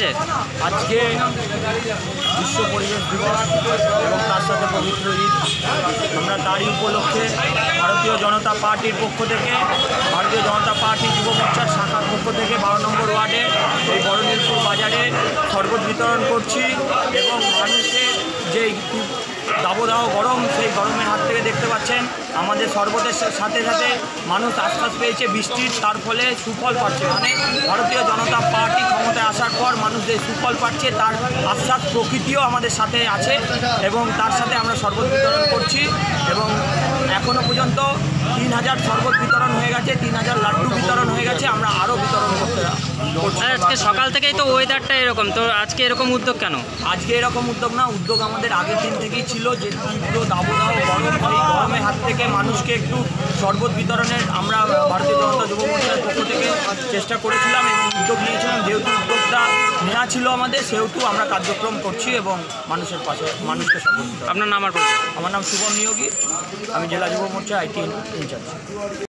আজকে বিশ্ব পরিবেশ দিবস এবং তার সাথে পবিত্র ঈদ। আমরা তারই উপলক্ষে ভারতীয় জনতা পার্টির পক্ষ থেকে, ভারতীয় জনতা পার্টি যুব মোর্চার শাখার পক্ষ থেকে 12 নম্বর ওয়ার্ডে এই বড়নীলপুর বাজারে শরবত বিতরণ করছি এবং মানুষের যে দাবদাহ গরম, সেই গরমের হাত থেকে দেখতে পাচ্ছেন আমাদের শরবতের সাথে সাথে মানুষ আশ্বাস পেয়েছে বৃষ্টির, তার ফলে সুফল পাচ্ছে। মানে ভারতীয় জনতা পার্টি ক্ষমতায় আসার পর মানুষ যে সুফল পাচ্ছে তার আশ্বাস প্রকৃতিও আমাদের সাথে আছে এবং তার সাথে আমরা শরবত বিতরণ করছি এবং এখনও পর্যন্ত 3000 শরবত বিতরণ হয়ে গেছে, 3000 লাড্ডু বিতরণ হয়ে গেছে। আমরা আরও বিতরণ করছি। আজকে সকাল থেকেই তো ওয়েদারটা এরকম, তো আজকে এরকম উদ্যোগ কেন? আজকে এরকম উদ্যোগ না, উদ্যোগ আমাদের আগের দিন থেকেই ছিল যে তীব্র দাবদাহ গরম, এই গরমের হাত থেকে মানুষকে একটু শরবত বিতরণের আমরা ভারতীয় জনতা যুব মোর্চার পক্ষ থেকে চেষ্টা করেছিলাম এবং উদ্যোগ নিয়েছিলাম। যেহেতু উদ্যোগটা নেওয়া ছিল আমাদের, সেহেতু আমরা কার্যক্রম করছি এবং মানুষের পাশে মানুষকে শরবত। আপনার নাম আর পরিচয়? আমার নাম শুভম নিয়োগী, আমি জেলা যুব মোর্চা IT ইনচার্জ।